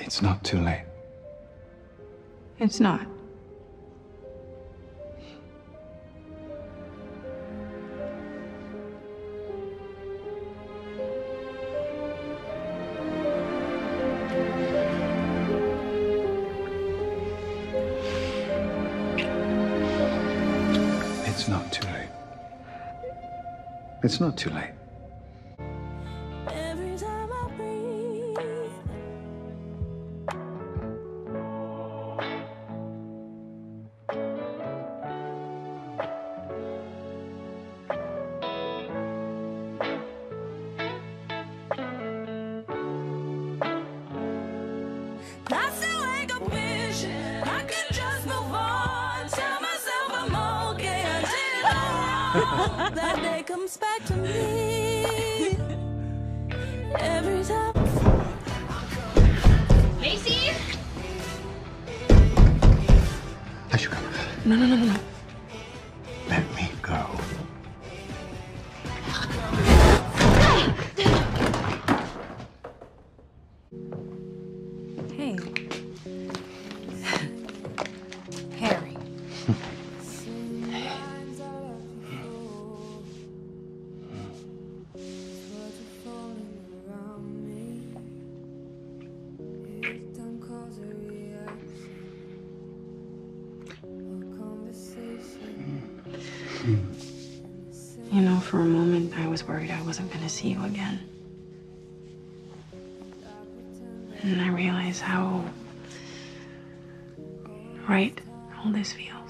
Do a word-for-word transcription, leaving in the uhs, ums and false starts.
It's not too late. It's not. It's not too late. It's not too late. Every time I breathe, I still wake up wishing I could just move on. Tell myself I'm okay, I did it all wrong. That day comes back to me every time. Macy? I should go. No, no, no, no, no. Let me go. Hey. Harry. You know, for a moment, I was worried I wasn't going to see you again. And I realized how right all this feels.